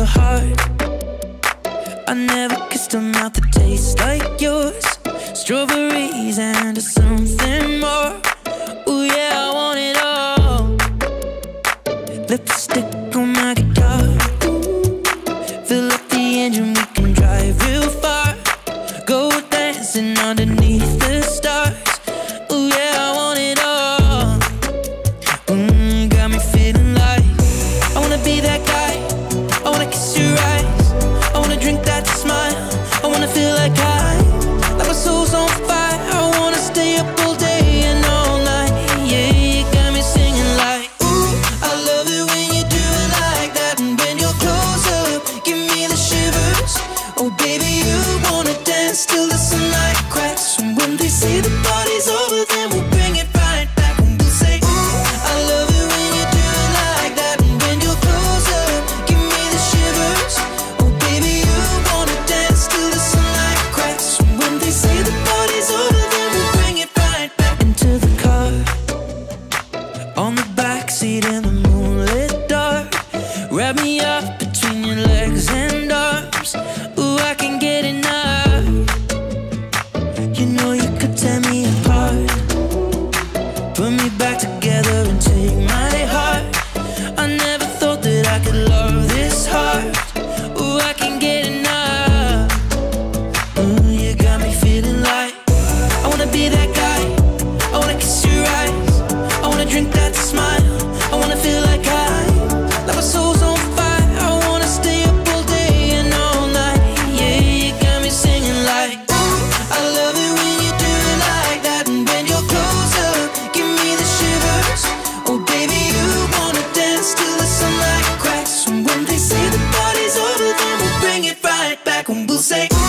your heart. I never kissed a mouth that tastes like yours. Strawberries and something more. Ooh yeah, I want it all. Lipstick on my guitar. Fill up the engine, we can drive real far. Go dancing underneath the stars. Ooh yeah, I want it all. Got me feeling like I wanna be that guy. I wanna kiss your eyes. I wanna drink that smile. I wanna feel like my soul's on fire. I wanna stay up all day and all night. Yeah, you got me singing like, ooh, I love it when you do it like that. And when you're close up, give me the shivers. Oh baby, you wanna dance till the sunlight cracks. And when they say the party's over, then we'll bring it right back. And we'll say, ooh, I love it when you do it like that. And when you're close up, give me the shivers. Oh baby, you wanna dance till the sunlight cracks. And when they say the party's over, then we'll bring it right back. Into the car, on the backseat in the moonlit dark. Wrap me up between your legs and arms. Ooh, I can get enough. You know you could tear me apart. Put me back together and take my heart. I never thought that I could love this hard. Ooh, I can get enough. Ooh, you got me feeling like I wanna be that guy. I wanna kiss your eyes. I wanna drink that smile. I wanna feel like my soul's on fire. I wanna stay up all day and all night. Yeah, you got me singing like, ooh, I love it when you do it like that. And when you're close up, give me the shivers. Oh baby, you wanna dance till the sunlight cracks. And when they say the party's over, then we'll bring it right back. And we'll say,